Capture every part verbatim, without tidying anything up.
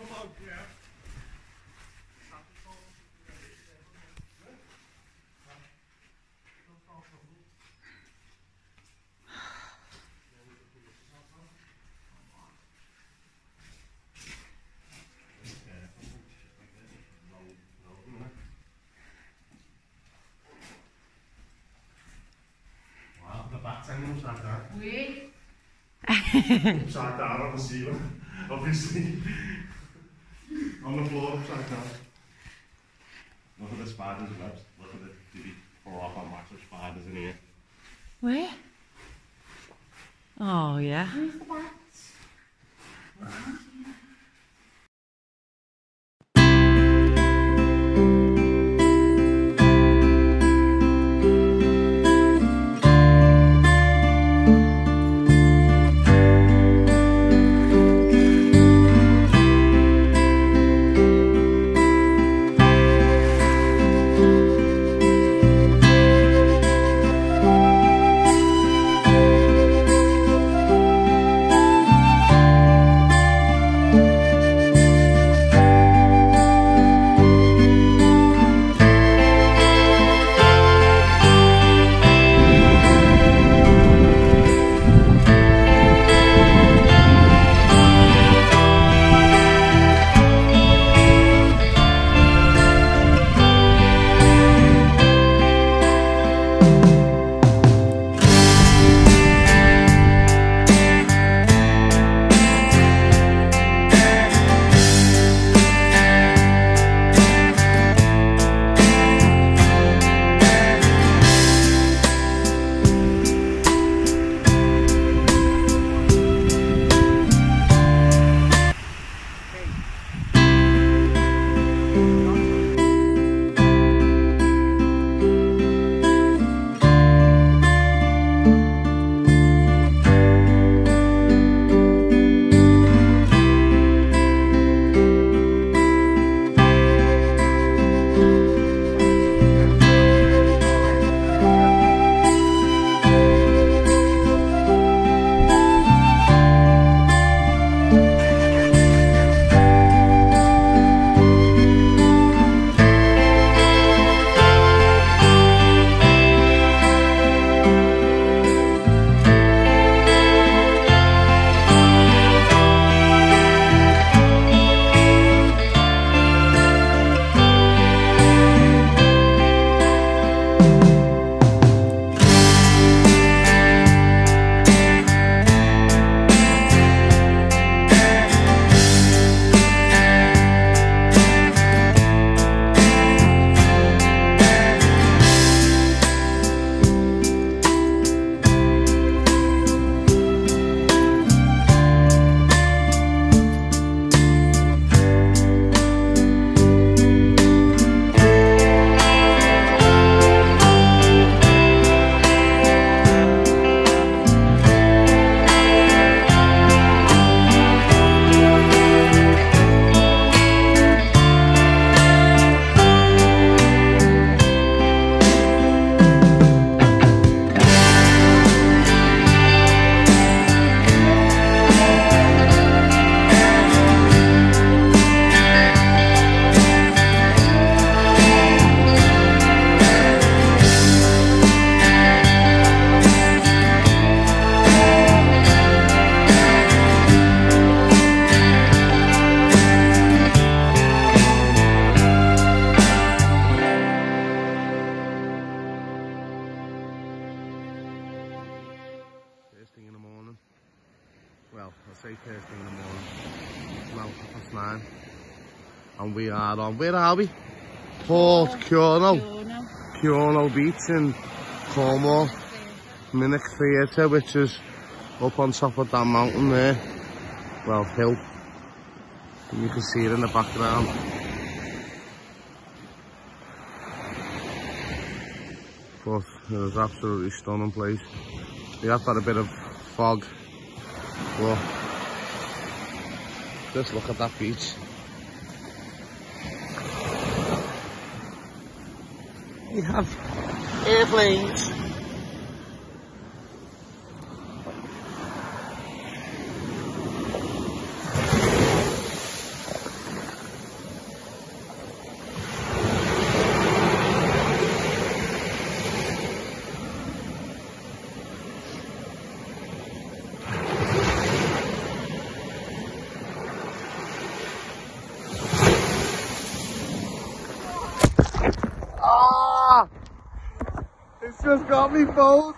Wow, the back's hanging upside down. Wait. Upside down on the ceiling, obviously. On the floor, upside down. Look at the spiders' webs. Look at the did he pour off on massive spiders in here. Where? Oh, yeah. Where's the bats? well, I say first thing in the morning. It's now half past nine. And we are on, where are we? Port Curno. Curno Beach in Cornwall. Minnock Theatre, which is up on top of that mountain there. Well, hill. And you can see it in the background. But it was absolutely stunning place. We have got a bit of fog, but just look at that beach. We have airplanes. just got me phone.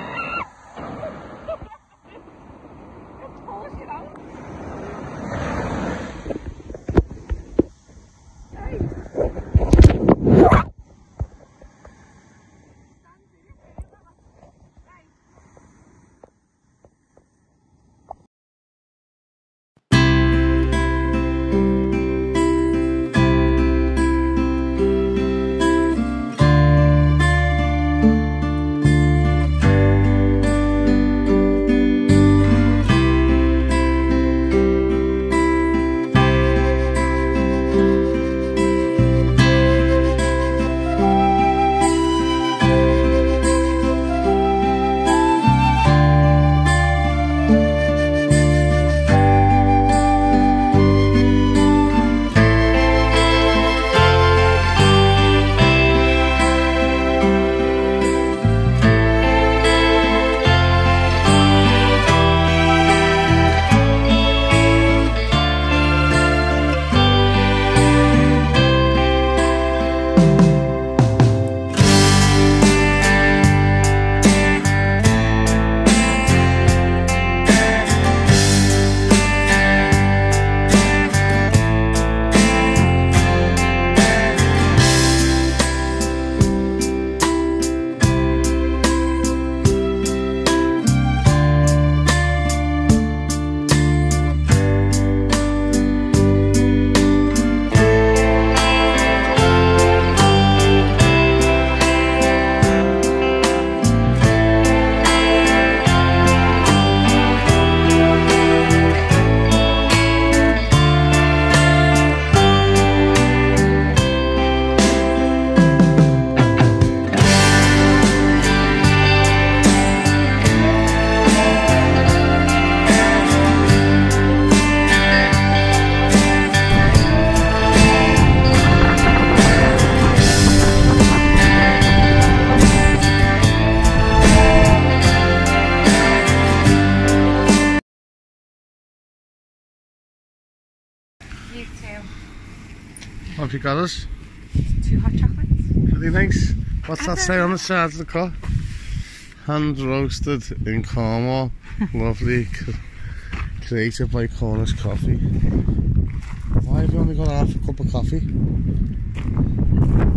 You too. What have you got us? Two hot chocolates. Pretty nice. What's I that say on the side of the car? Hand roasted in Cornwall. Lovely. Created by Cornish Coffee. Why have you only got half a cup of coffee?